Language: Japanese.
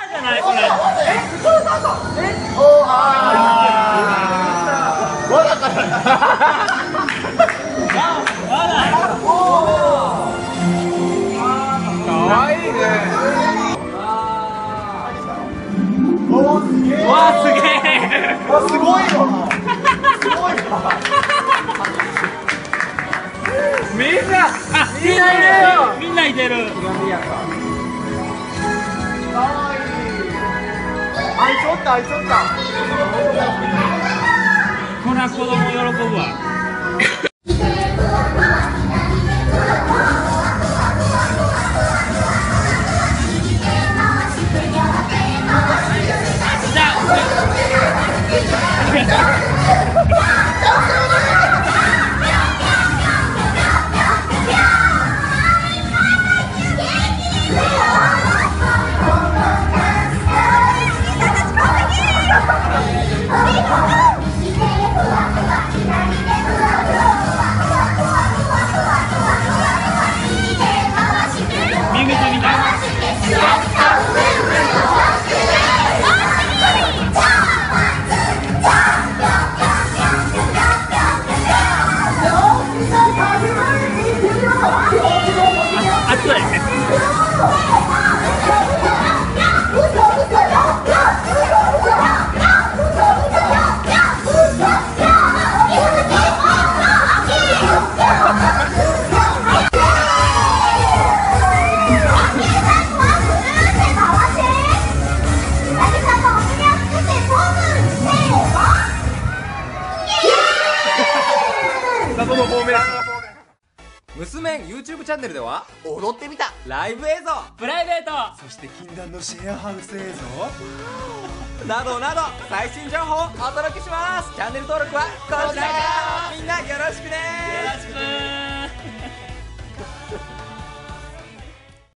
じゃないこれ。 わだからかわいいね。 わあすげえ。 すごいわ。すごいわ。みんないるよ。 みんないてる。 あいちょったあいちょった。 こら子供喜ぶわ。 娘 YouTube チャンネルでは踊ってみたライブ映像、 プライベート、 そして禁断のシェアハウス映像などなど最新情報をお届けします。チャンネル登録はこちらから。みんなよろしくね。 よろしく。